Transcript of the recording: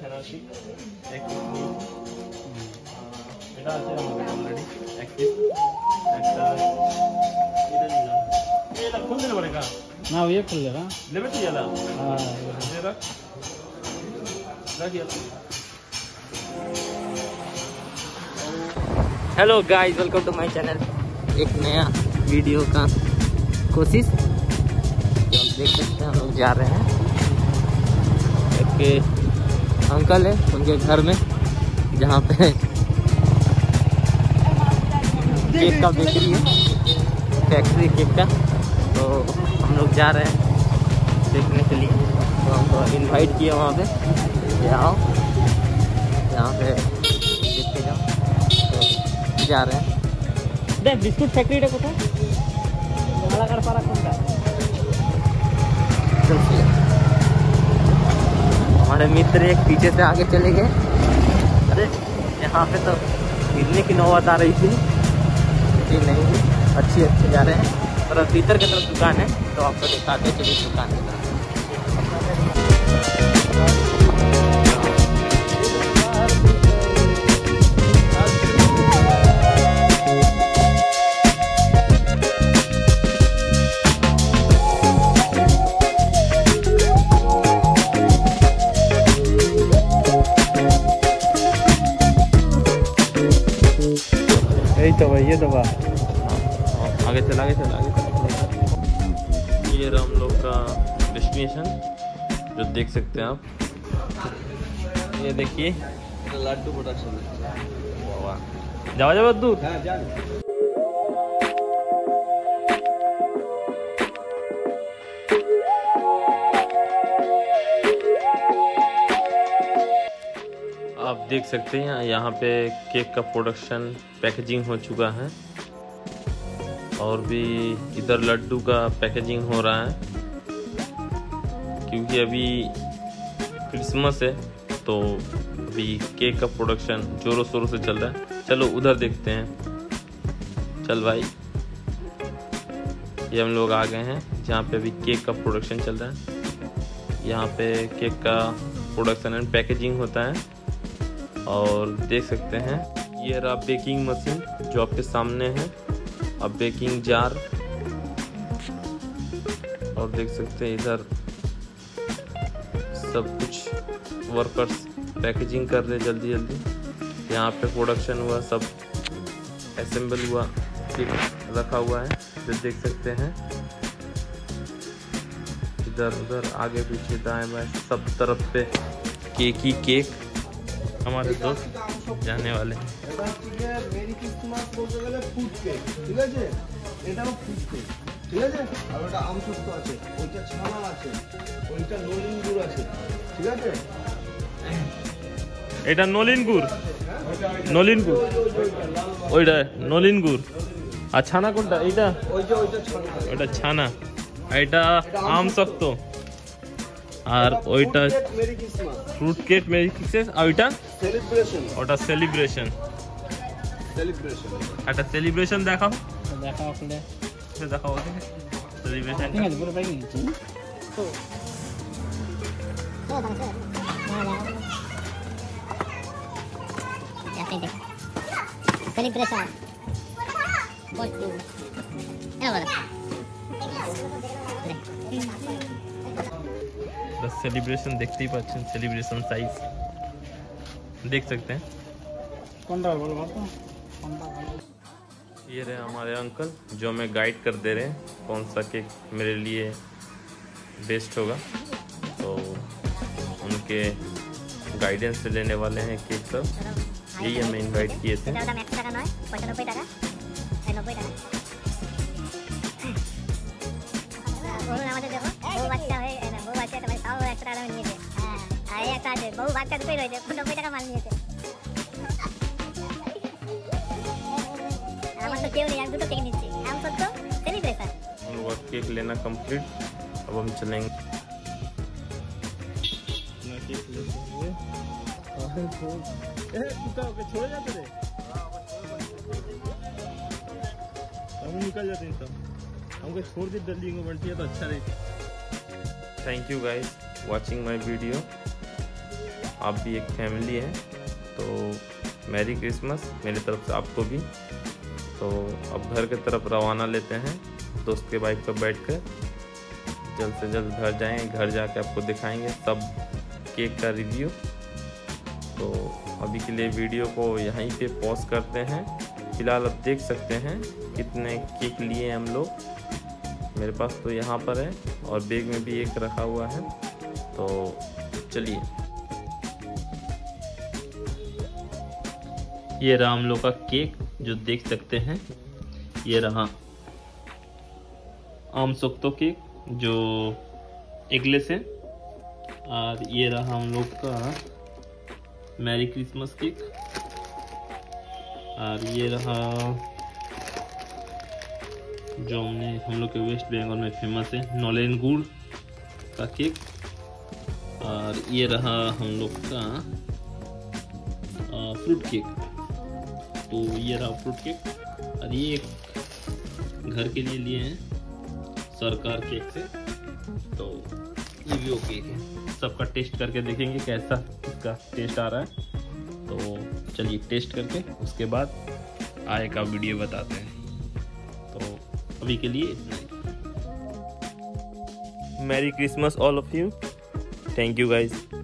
ফেনাসিক এটা আছে আমাদের অলরেডি অ্যাক্টিভ একটা এটা নিলাম এটা খুল দিলে পড়েगा ना ये खुल लेगा लेवे तो याला हां ये रख याला hello guys, welcome to my channel. एक नया वीडियो का कोशिश। तो आप देख सकते हैं हम लोग जा रहे हैं, एक अंकल है उनके घर में जहाँ पे केक का बेकरी है, फैक्ट्री केक का। तो हम लोग जा रहे हैं देखने के लिए। तो हमको इनवाइट किया वहाँ पे, आओ यहाँ पे देखते जाओ। तो जा रहे हैं देख बिस्कुट फैक्ट्री टा कोथा मालाकार पारा कोनटा। हमारे मित्र एक पीछे से आगे चले गए। अरे यहाँ पे तो गिरने की नौबत आ रही थी, लेकिन नहीं अच्छी जा रहे हैं। और भीतर की तरफ दुकान है, तो आपको दिखाते हैं चलिए दुकान की तरफ। तो भाई ये दबा आगे चला आगे चला आगे चला। ये रहा हम लोग का डेस्टिनेशन, जो देख सकते हैं आप। ये देखिए लड्डू प्रोडक्शन। वाह जाओ जाओ दूर। आप देख सकते हैं यहाँ पे केक का प्रोडक्शन पैकेजिंग हो चुका है, और भी इधर लड्डू का पैकेजिंग हो रहा है, क्योंकि अभी क्रिसमस है। तो अभी केक का प्रोडक्शन जोरों शोरों से चल रहा है। चलो उधर देखते हैं। चल भाई, ये हम लोग आ गए हैं जहाँ पे अभी केक का प्रोडक्शन चल रहा है। यहाँ पे केक का प्रोडक्शन एंड पैकेजिंग होता है। और देख सकते हैं ये रहा बेकिंग मशीन जो आपके सामने है, अब बेकिंग जार। और देख सकते हैं इधर सब कुछ वर्कर्स पैकेजिंग कर रहे जल्दी जल्दी। यहाँ पे प्रोडक्शन हुआ, सब असेंबल हुआ, ठीक रखा हुआ है, जो देख सकते हैं। इधर उधर आगे पीछे दाएं बाएं सब तरफ पे केक ही केक। हमारे दोस्त जाने वाले हैं। मेरी क्रिसमास বলতে গেলে ফুড কেক, ঠিক আছে? এটা ফুড কেক, ঠিক আছে? আর ওটা আমসত্ব আছে, ওইটা ছানা আছে, ওইটা নলিন গুড় আছে, ঠিক আছে? এটা নলিন গুড়, নলিন গুড়, ওইটা নলিন গুড়। আর ছানা কোনটা? এইটা ওইটা ছানা, ওইটা ছানা, এটা আমসত্ব। আর ওইটা merry Christmas, fruit cake merry Christmas. আর ওইটা সেলিব্রেশন, ওটা সেলিব্রেশন। সেলিব্রেশন একটা সেলিব্রেশন দেখাও, देखा आपने দেখাও সেলিব্রেশন। ठीक है पूरा पैकिंग तो सेलिब्रेशन बस सेलिब्रेशन देखते ही पाচ্ছেন, सेलिब्रेशन साइज देख सकते हैं। कौन सा बोल बात ये रहे हमारे अंकल जो हमें गाइड कर दे रहे हैं कौन सा केक मेरे लिए बेस्ट होगा। तो उनके गाइडेंस से लेने वाले हैं केक सब। यही हमें इनवाइट किए थे। केक लेना कंप्लीट। अब हम चलेंगे। छोड़ जाते थे, हम निकल जाते हैं, सब हमको छोड़ दी जल्दी बनती है तो अच्छा रहता। Thank you guys watching my video. आप भी एक फैमिली है। तो मैरी क्रिसमस मेरी तरफ से आपको भी। तो अब घर की तरफ रवाना लेते हैं, दोस्त के बाइक पर बैठकर जल्द से जल्द घर जाएंगे। घर जाके आपको दिखाएंगे सब केक का रिव्यू। तो अभी के लिए वीडियो को यहीं पे पॉज करते हैं। फिलहाल आप देख सकते हैं कितने केक लिए हम लोग। मेरे पास तो यहाँ पर है और बैग में भी एक रखा हुआ है। तो चलिए, ये रहा हम लोग का केक जो देख सकते हैं। ये रहा आम सोक्तो केक जो एगलेस है, और ये रहा हम लोग का मैरी क्रिसमस केक, और ये रहा जो हम लोग के वेस्ट बंगाल में फेमस है नॉलेन गुड़ का केक, और ये रहा हम लोग का फ्रूट केक। तो ये रहा फ्रूट केक, और ये एक घर के लिए हैं सरकार केक से। तो ये भी ओके है, सबका टेस्ट करके देखेंगे कैसा इसका टेस्ट आ रहा है। तो चलिए टेस्ट करके उसके बाद आए का वीडियो बताते हैं। तो अभी के लिए इतना ही। Merry Christmas all of you. Thank you guys.